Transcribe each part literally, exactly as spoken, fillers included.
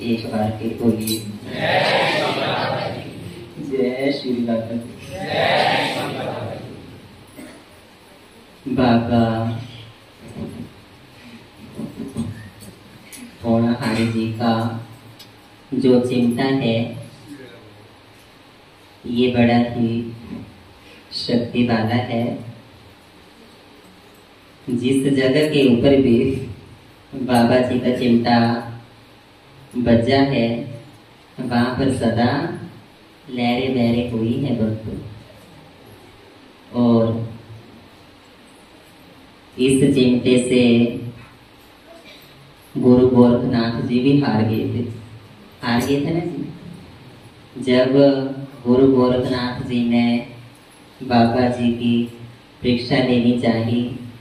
एक बार फिर बोलिए जय श्री बाबा। बाबा पौणाहारी जी का जो चिमटा है ये बड़ा ही शक्ति वाला है। जिस जगह के ऊपर भी बाबा जी का चिमटा बजा है वहां पर सदा लहरे बहरे हुई है दोस्तों। और इस चिमटे से गुरु गोरखनाथ जी भी हार गए थे हार गए थे ना जी। जब गुरु गोरखनाथ जी ने बाबा जी की परीक्षा लेनी चाहिए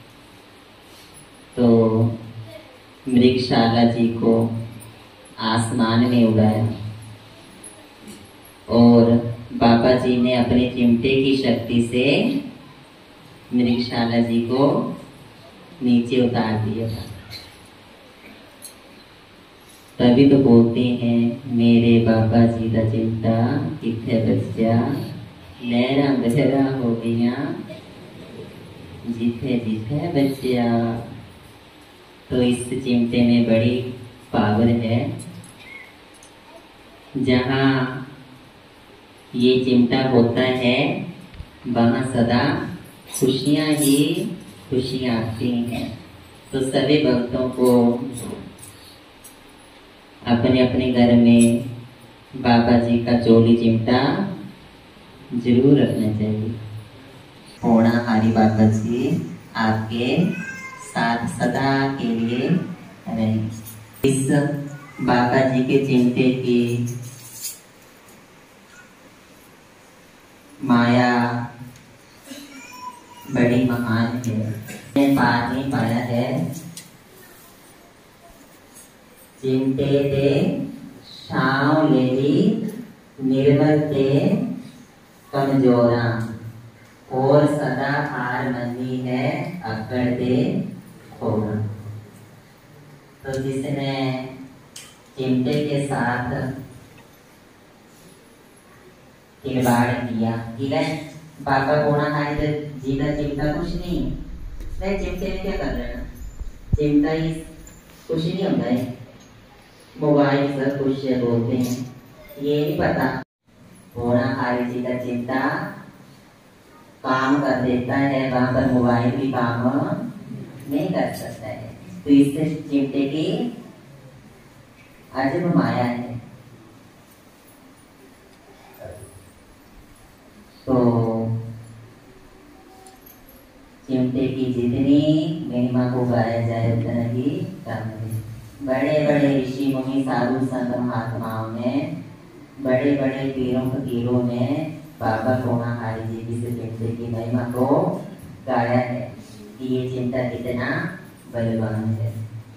तो मृगशाला जी को आसमान में उड़ाया और बाबा जी ने अपने चिमटे की शक्ति से मृगशाला जी को नीचे उतार दिया था। तभी तो बोलते हैं मेरे बाबा जी का चिमटा किथे बच्चा लहरा बहरा हो गया जिथे जिथे बच्चा। तो इस चिमटे में बड़ी पावर है। जहाँ ये चिमटा होता है वहाँ सदा खुशियाँ ही खुशियाँ आती हैं। तो सभी भक्तों को अपने अपने घर में बाबा जी का चोली चिमटा जरूर रखना चाहिए। पौणाहारी बाबा जी आपके साथ सदा के लिए रहें। इस बाबा जी के चिमटे की माया बड़ी महान है। मैंने पार नहीं पाया है। चिमटे ते छांव लेली निर्मल ते कमजोरा और सदा हार मंदी है अकड़ दे खोरा। तो जिसने चिमटे के साथ खिलवाड़ किया कि बाबा पौणाहारी जी का चिमटा कुछ नहीं है। चिमटे में क्या कर लेना, चिमटा ही कुछ नहीं होता है। मोबाइल सब कुछ बोलते हैं, ये नहीं पता पौणाहारी जी का चिमटा काम कर देता है वहां पर मोबाइल भी काम नहीं कर सकता है। तो इससे चिमटे की अजब माया है। तो चिमटे की जितनी महिमा को गाया जाए उतना ही कम है। बड़े बड़े ऋषि मुनि साधु संत महात्माओं ने बड़े बड़े पीरों फकीरों ने बाबा पौणाहारी जी की चिमटे की महिमा को गाया है कि ये चिमटा कितना बलवान है।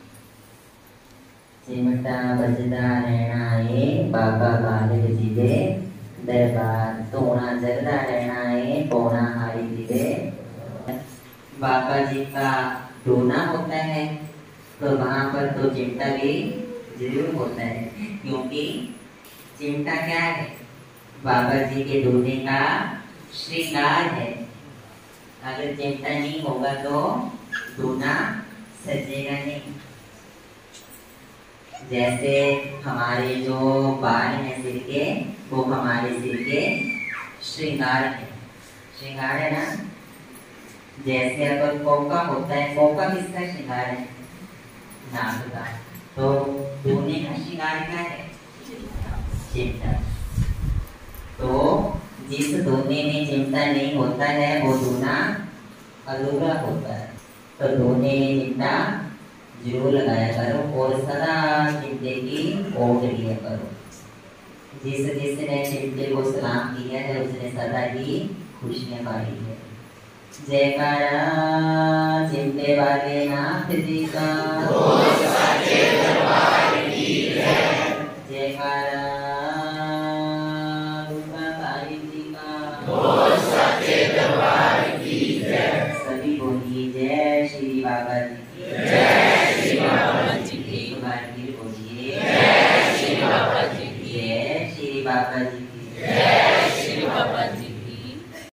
चिमटा बजदा रहना है बाबा बालक जी दे दरबार, तोड़ा जगदा रहना है पौणाहारी जी दे। बाबा जी का डोना होता है तो वहां पर तो चिमटा भी जरूर होता है, क्योंकि चिमटा क्या है, बाबा जी के डोने का श्रृंगार है। अगर चिमटा नहीं होगा तो डोना सजेगा नहीं। जैसे हमारे जो बाल हैं सिर के वो हमारे सिर के श्रृंगार है, श्रृंगार है ना। जैसे अगर कोका होता है, कोका किसका श्रृंगार है, नाक का। तो डोने का श्रृंगार क्या है, चिमटा। तो जिस डोने में चिमटा नहीं होता है वो डोना अधूरा होता है। तो डोने में चिमटा जरूर लगाया करो और सदा चिमटे की ओढ़ लिया करो। जिस जिसने चिमटे को सलाम किया है उसने सदा ही खुशियां पाई है। जयकारा चिमटे वाले नाथ जी का, जयकारा रूपाधारी जी का, सभी बोलिए जय श्री बाबा जी की। एक बार फिर बोलिए जय श्री बाबा जी की।